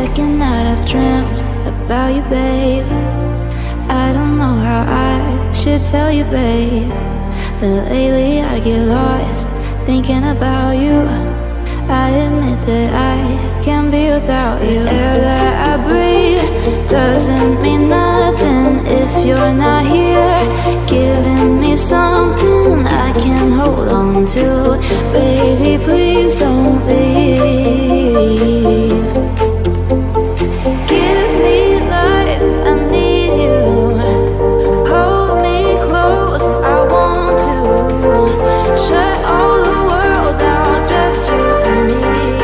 second night I've dreamt about you, babe. I don't know how I should tell you, babe, that lately I get lost thinking about you. I admit that I can't be without you. The air that I breathe doesn't mean nothing if you're not here, giving me something I can hold on to. Baby, please don't leave. Give me life, I need you. Hold me close, I want to. Shut all the world down, just you and me.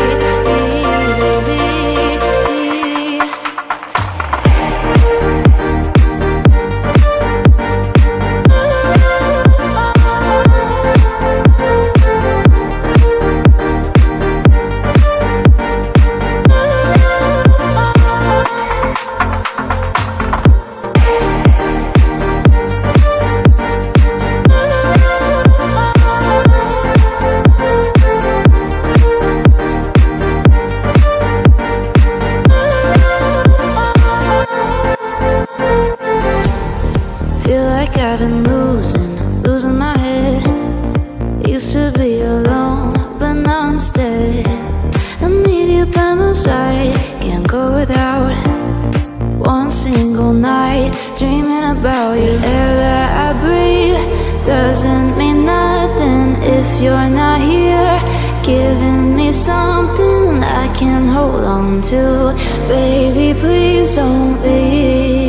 I've been losing my head. Used to be alone, but now instead I need you by my side. Can't go without one single night dreaming about you. Air that I breathe doesn't mean nothing if you're not here, giving me something I can hold on to. Baby, please don't leave.